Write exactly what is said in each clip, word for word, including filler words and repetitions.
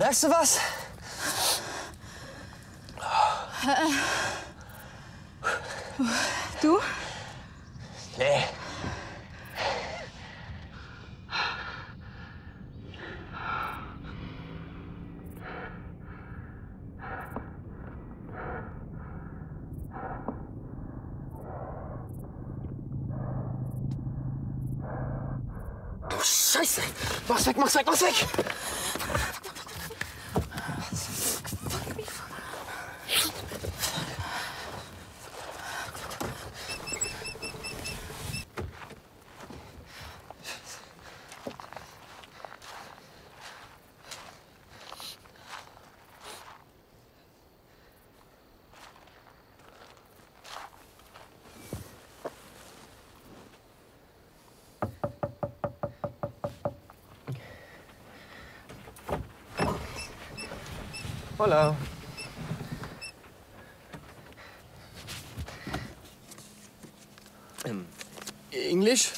Merkst du was? Du? Nee. Oh, Scheiße! Mach's weg, mach's weg, mach's weg! Hola. Ähm, Englisch?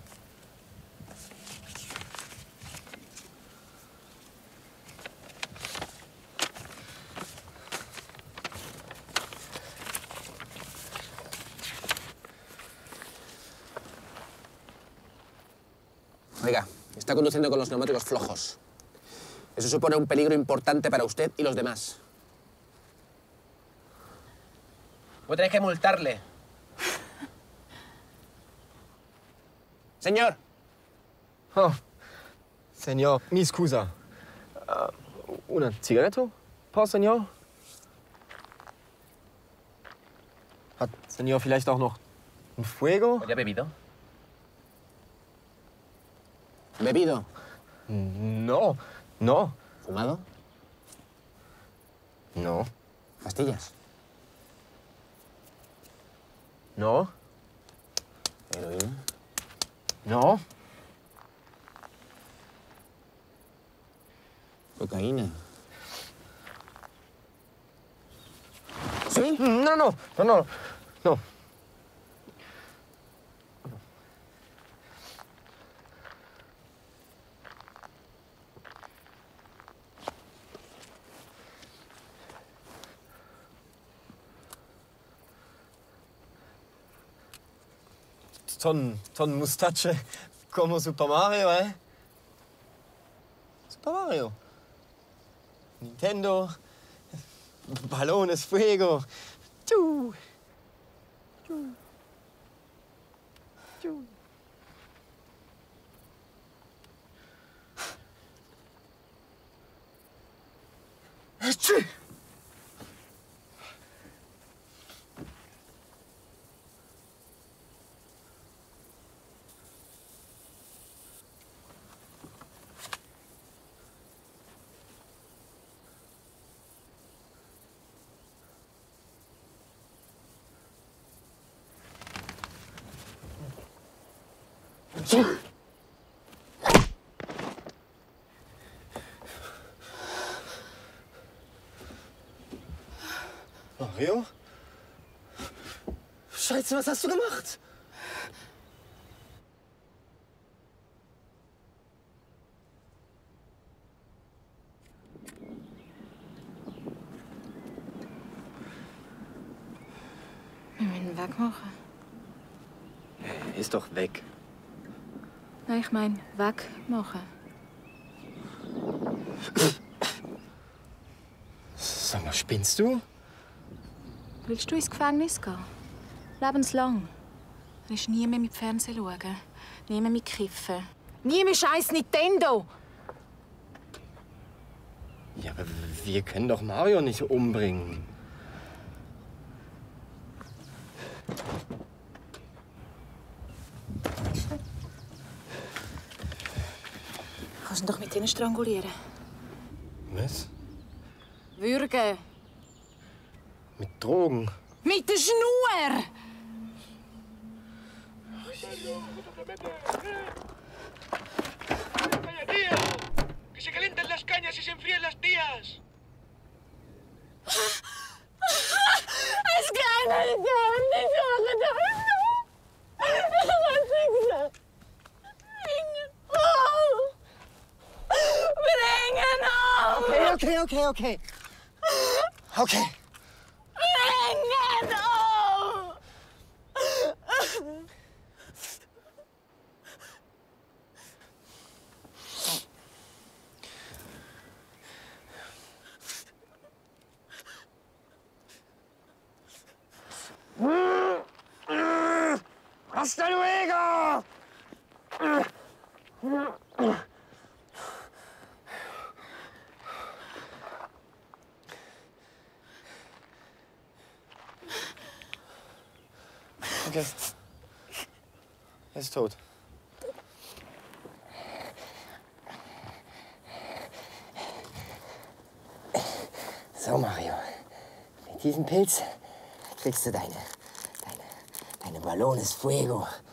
Oiga, está conduciendo con los neumáticos flojos. Eso supone un peligro importante para usted y los demás. Voy a tener que multarle. Señor. Oh, Senor, mi scusa. Uh, una Zigaretto, por Senor? Hat Senor vielleicht auch noch ein Fuego? ¿Ya ha bebido? ¿Bebido? No, no. ¿Fumado? No. ¿Pastillas? No. ¿Heroína? No. ¿Cocaína? ¿Sí? No, no, no, no, no. Ton, ton mustache como Super Mario, eh? Super Mario. Nintendo. Balones Fuego. Tschu. Tschu. Tschu. Tschu. Mario? Scheiße, was hast du gemacht? Wir müssen ihn wegmachen. Ist doch weg. Nein, ich meine, wegmachen. Sag mal, spinnst du? Willst du ins Gefängnis gehen? Lebenslang. Dann ist nie mehr mit Fernsehen schauen. Nie mehr mit Kiffen. Nie mehr scheiß Nintendo! Ja, aber wir können doch Mario nicht umbringen. Kannst du ihn doch mit ihnen strangulieren. Was? Würgen. Mit Drogen? Mit der Schnur! ¡Que se calienten las cañas y se enfríen las tías! Es kann nicht sein, ich höre das so. Was ist das? Bringen auf! Bringen auf! okay, okay, okay. Okay. Hasta luego! Okay. Er ist tot. So, Mario. Mit diesem Pilz kriegst du deine, deine, deine Ballones Fuego